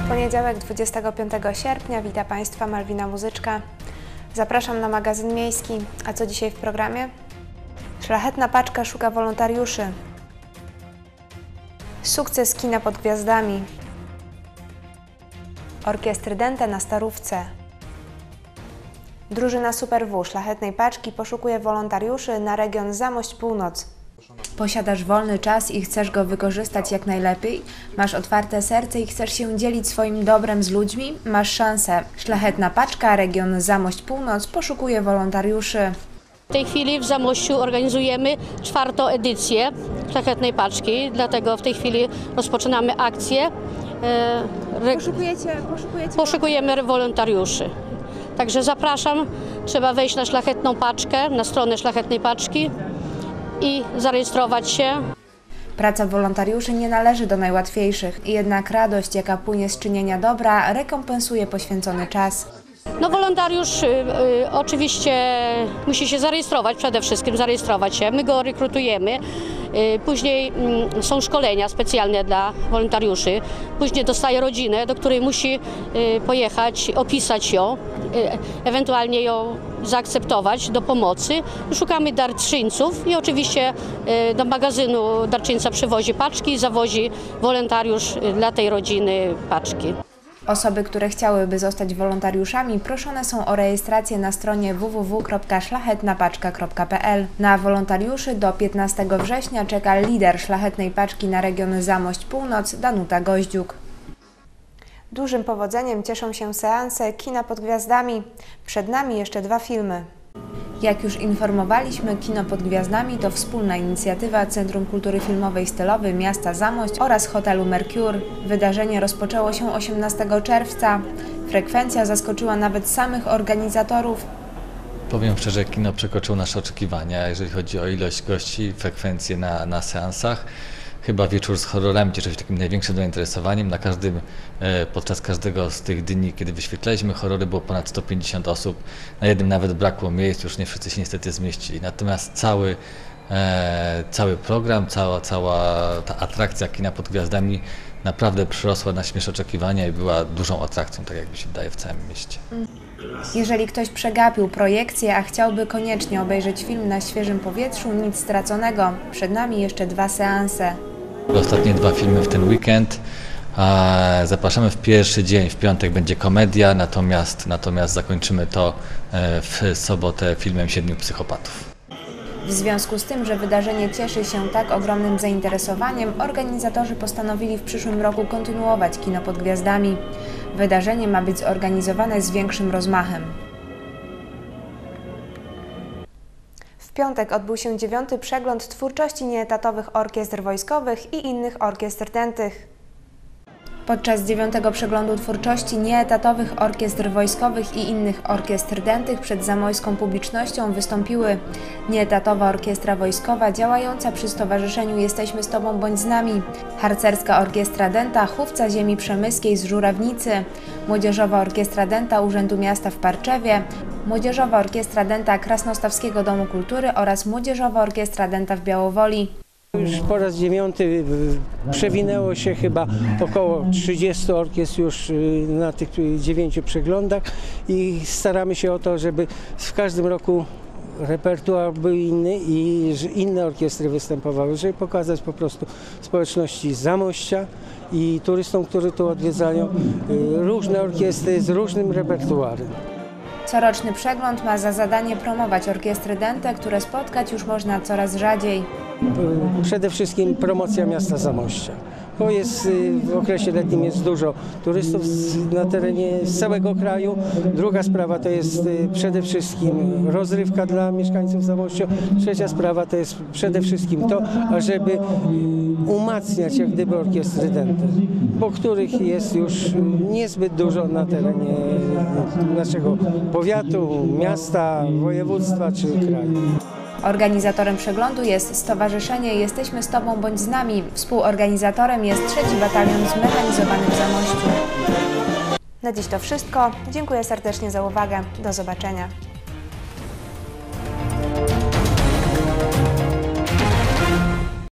Poniedziałek 25 sierpnia. Witam Państwa, Malwina Muzyczka. Zapraszam na magazyn miejski. A co dzisiaj w programie? Szlachetna paczka szuka wolontariuszy. Sukces kina pod gwiazdami. Orkiestry Dente na Starówce. Drużyna Super W Szlachetnej Paczki poszukuje wolontariuszy na region Zamość Północ. Posiadasz wolny czas i chcesz go wykorzystać jak najlepiej? Masz otwarte serce i chcesz się dzielić swoim dobrem z ludźmi? Masz szansę. Szlachetna Paczka, region Zamość Północ poszukuje wolontariuszy. W tej chwili w Zamościu organizujemy 4. edycję Szlachetnej Paczki, dlatego w tej chwili rozpoczynamy akcję. Poszukujemy wolontariuszy. Także zapraszam, trzeba wejść na Szlachetną Paczkę, na stronę Szlachetnej Paczki i zarejestrować się. Praca wolontariuszy nie należy do najłatwiejszych, jednak radość, jaka płynie z czynienia dobra, rekompensuje poświęcony czas. No wolontariusz oczywiście musi się zarejestrować, przede wszystkim zarejestrować się. My go rekrutujemy. Później są szkolenia specjalne dla wolontariuszy. Później dostaje rodzinę, do której musi pojechać, opisać ją, ewentualnie ją zaakceptować do pomocy. Szukamy darczyńców i oczywiście do magazynu darczyńca przywozi paczki i zawozi wolontariusz dla tej rodziny paczki. Osoby, które chciałyby zostać wolontariuszami, proszone są o rejestrację na stronie www.szlachetnapaczka.pl. Na wolontariuszy do 15 września czeka lider Szlachetnej Paczki na region Zamość Północ, Danuta Goździuk. Dużym powodzeniem cieszą się seanse Kina pod gwiazdami. Przed nami jeszcze 2 filmy. Jak już informowaliśmy, Kino pod gwiazdami to wspólna inicjatywa Centrum Kultury Filmowej Stylowy miasta Zamość oraz hotelu Mercure. Wydarzenie rozpoczęło się 18 czerwca. Frekwencja zaskoczyła nawet samych organizatorów. Powiem szczerze, kino przekroczyło nasze oczekiwania, jeżeli chodzi o ilość gości, frekwencję na seansach. Chyba wieczór z horrorami cieszył się takim największym zainteresowaniem. Podczas każdego z tych dni, kiedy wyświetlaliśmy horrory, było ponad 150 osób. Na jednym nawet brakło miejsc, już nie wszyscy się niestety zmieścili. Natomiast cały program, cała ta atrakcja Kina pod gwiazdami naprawdę przyrosła na śmieszne oczekiwania i była dużą atrakcją, tak jak mi się wydaje, w całym mieście. Jeżeli ktoś przegapił projekcję, a chciałby koniecznie obejrzeć film na świeżym powietrzu, nic straconego. Przed nami jeszcze 2 seanse. Ostatnie 2 filmy w ten weekend. Zapraszamy w pierwszy dzień, w piątek będzie komedia, natomiast zakończymy to w sobotę filmem 7 psychopatów. W związku z tym, że wydarzenie cieszy się tak ogromnym zainteresowaniem, organizatorzy postanowili w przyszłym roku kontynuować Kino pod gwiazdami. Wydarzenie ma być zorganizowane z większym rozmachem. W piątek odbył się 9. przegląd twórczości nieetatowych orkiestr wojskowych i innych orkiestr dętych. Podczas 9. przeglądu twórczości nieetatowych orkiestr wojskowych i innych orkiestr dętych przed zamojską publicznością wystąpiły Nieetatowa Orkiestra Wojskowa działająca przy Stowarzyszeniu Jesteśmy z Tobą bądź z nami, Harcerska Orkiestra Dęta Chówca Ziemi Przemyskiej z Żurawnicy, Młodzieżowa Orkiestra Dęta Urzędu Miasta w Parczewie, Młodzieżowa Orkiestra Dęta Krasnostawskiego Domu Kultury oraz Młodzieżowa Orkiestra Dęta w Białowoli. Już po raz 9 przewinęło się chyba około 30 orkiestr już na tych 9 przeglądach i staramy się o to, żeby w każdym roku repertuar był inny i inne orkiestry występowały, żeby pokazać po prostu społeczności Zamościa i turystom, którzy tu odwiedzają, różne orkiestry z różnym repertuarem. Coroczny przegląd ma za zadanie promować orkiestry dęte, które spotkać już można coraz rzadziej. Przede wszystkim promocja miasta Zamościa, bo w okresie letnim jest dużo turystów na terenie z całego kraju. Druga sprawa to jest przede wszystkim rozrywka dla mieszkańców Zamościa. Trzecia sprawa to jest przede wszystkim to, ażeby umacniać jak gdyby orkiestry dęte, bo których jest już niezbyt dużo na terenie naszego powiatu, miasta, województwa czy kraju. Organizatorem przeglądu jest Stowarzyszenie Jesteśmy z Tobą bądź z nami. Współorganizatorem jest 3. Batalion Zmechanizowany w Zamościu. Na dziś to wszystko. Dziękuję serdecznie za uwagę. Do zobaczenia.